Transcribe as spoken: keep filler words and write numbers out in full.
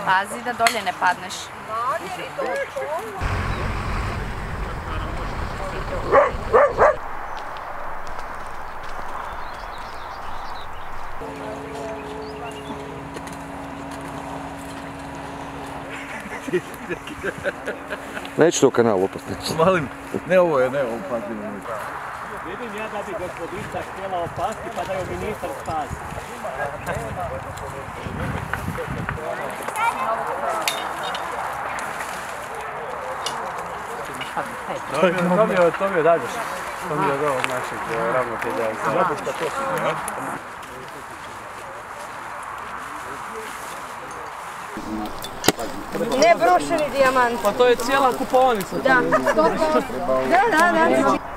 Pazi da dolje ne padneš. Neću to kanal opasnići. Malim, ne ovo je, ne ovo pazi. Vidim ja da bi gospodica htjela opasti pa da ju ministar spasi. To mi je od Dadoš. To mi je od ovog našeg ravnatelja. Zabuška to su, ja? Ne brošeni dijamant. Pa to je cijela kuponica. Da, da, da.